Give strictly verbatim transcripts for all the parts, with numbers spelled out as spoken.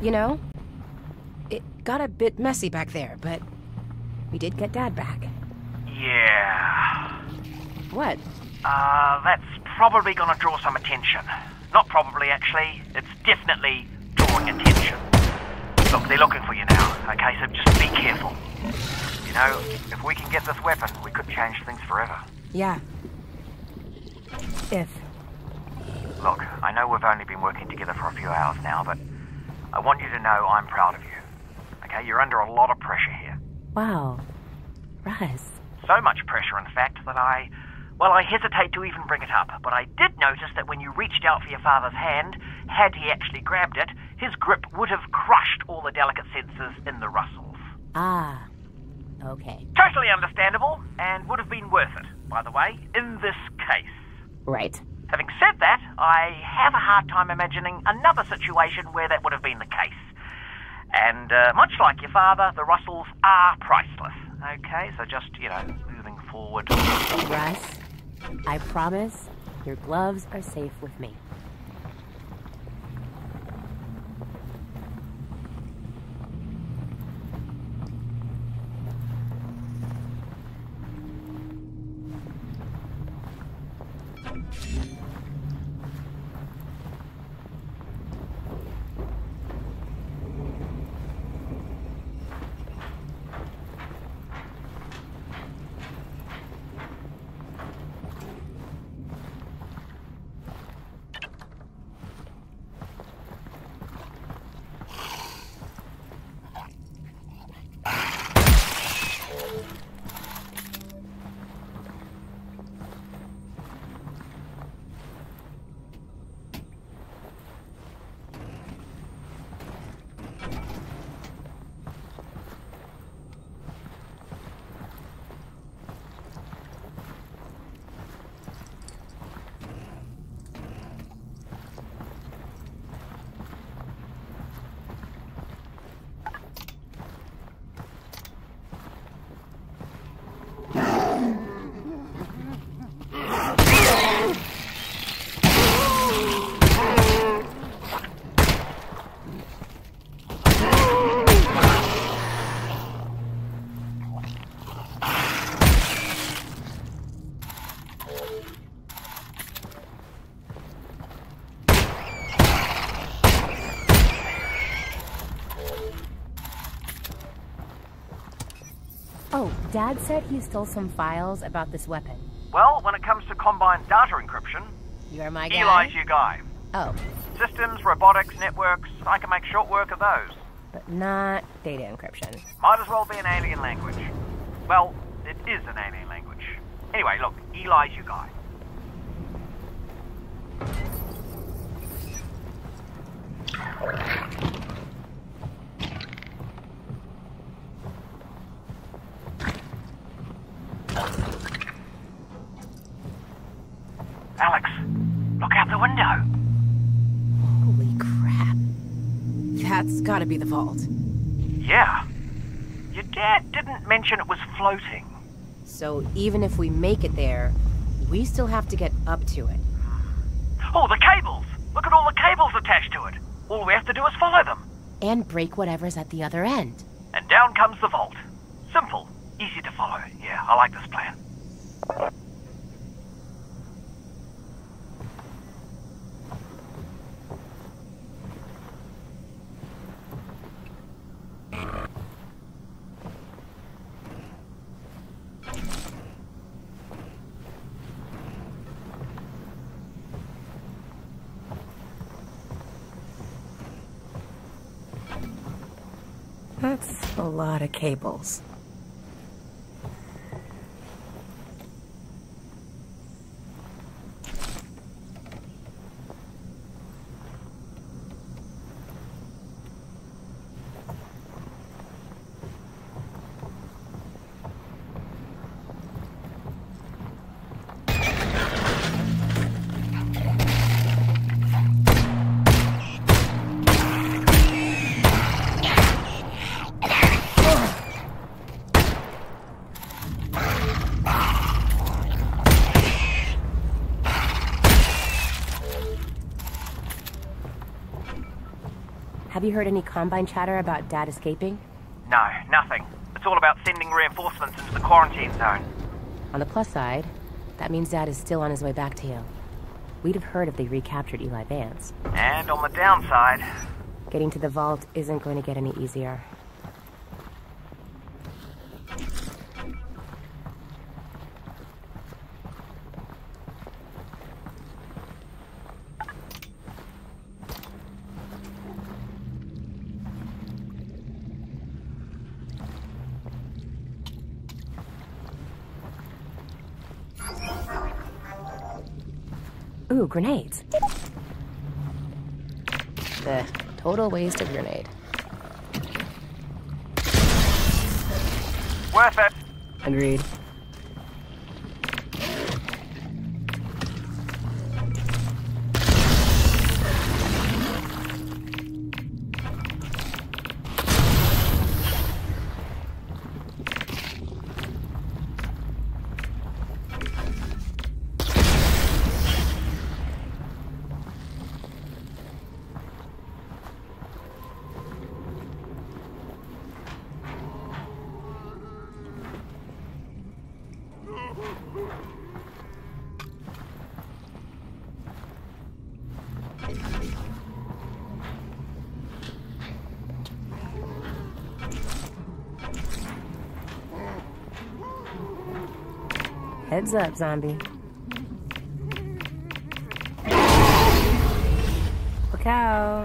You know? It got a bit messy back there, but we did get Dad back. Yeah. What? Uh, that's probably gonna draw some attention. Not probably, actually. It's definitely drawing attention. Look, they're looking for you now, okay? So just be careful. You know, if we can get this weapon, we could change things forever. Yeah. If. Look, I know we've only been working together for a few hours now, but I want you to know I'm proud of you. Okay, you're under a lot of pressure here. Wow. Russ. So much pressure, in fact, that I... Well, I hesitate to even bring it up, but I did notice that when you reached out for your father's hand, had he actually grabbed it, his grip would have crushed all the delicate sensors in the Russells. Ah. Okay. Totally understandable, and would have been worth it, by the way, in this case. Right. Having said that, I have a hard time imagining another situation where that would have been the case. And uh, much like your father, the Russells are priceless. Okay, so just, you know, moving forward. Russ, I promise your gloves are safe with me. Oh, Dad said he stole some files about this weapon. Well, when it comes to Combine data encryption, You're my guy? Eli's your guy. Oh, Systems, robotics, networks, I can make short work of those. but not data encryption. Might as well be an alien language. Well, it is an alien language. Anyway, look, Eli's your guy. Alex, look out the window. Holy crap. That's gotta be the vault. Yeah. Your dad didn't mention it was floating. So even if we make it there, we still have to get up to it. Oh, the cables! Look at all the cables attached to it. All we have to do is follow them. And break whatever's at the other end. And down comes the vault. Simple. Easy to follow. Yeah, I like this plan. That's a lot of cables. Have you heard any Combine chatter about Dad escaping? No, nothing. It's all about sending reinforcements into the quarantine zone. On the plus side, that means Dad is still on his way back to you. We'd have heard if they recaptured Eli Vance. And on the downside... Getting to the vault isn't going to get any easier. Ooh, grenades. The total waste of grenade. Worth it. Agreed. Heads up, zombie. Look out.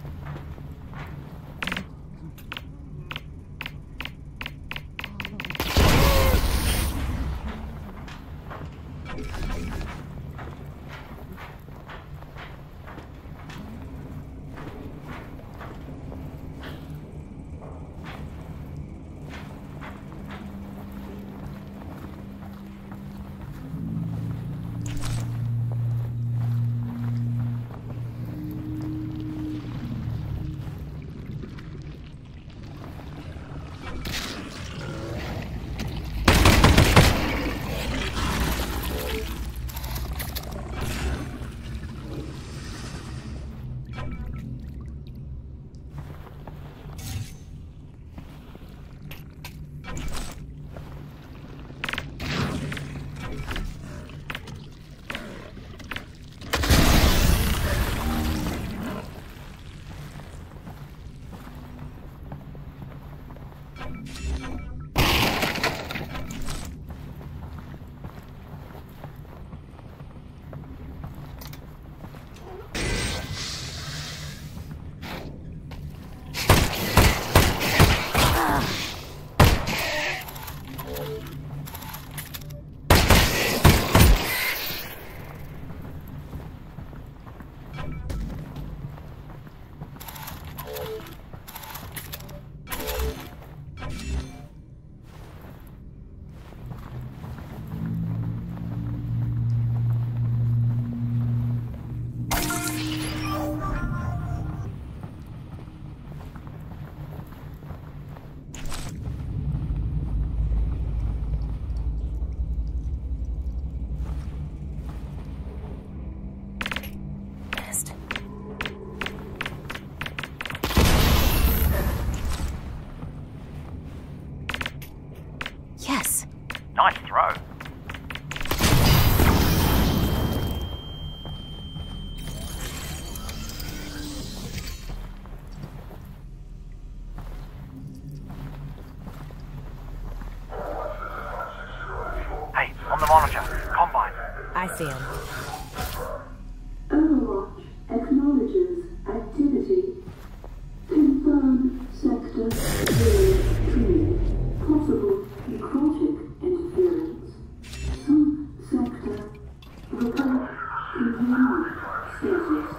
Yes. Nice throw. Hey, on the monitor. Combine. I see him. Overwatch acknowledges activity. Confirm sector zero three. Possible necrotic interference. Some sector. Report containment status.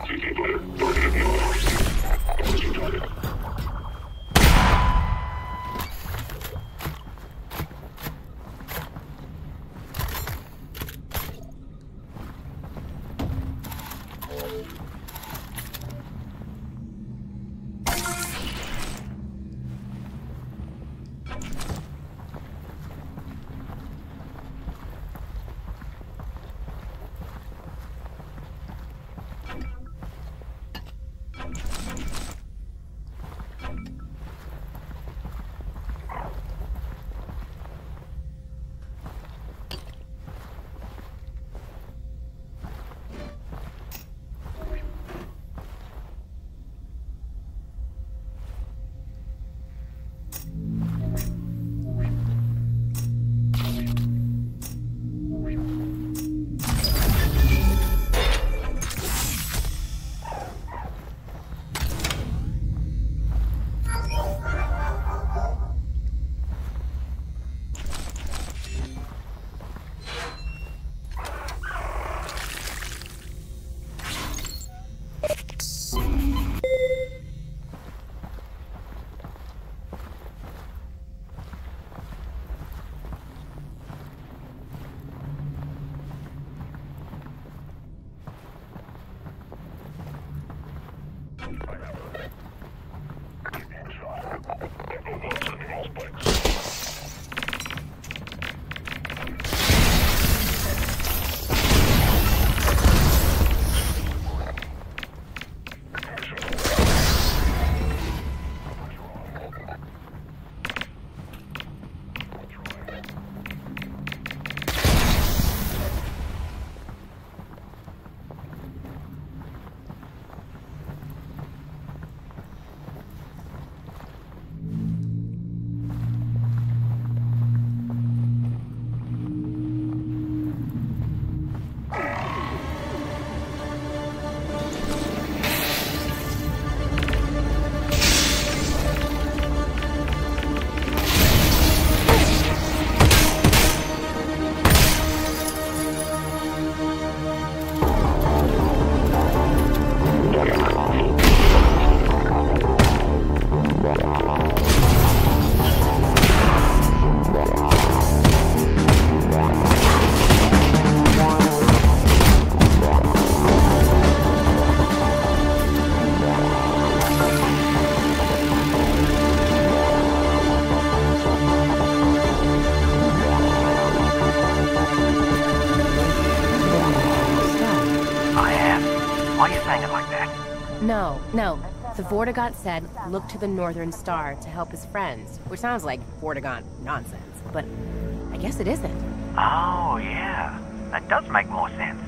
No, no. The Vortigaunt said, look to the Northern Star to help his friends, which sounds like Vortigaunt nonsense, but I guess it isn't. Oh, yeah. That does make more sense.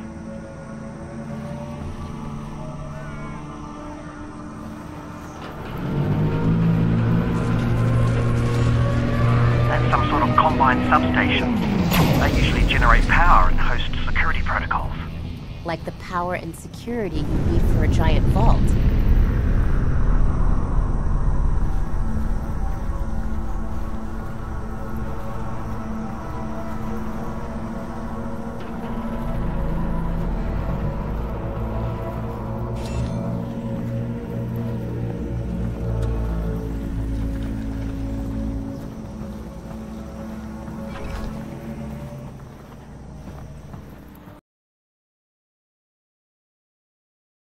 That's some sort of Combine substation. They usually generate power and host security protocols. Like the power and security you need for a giant vault.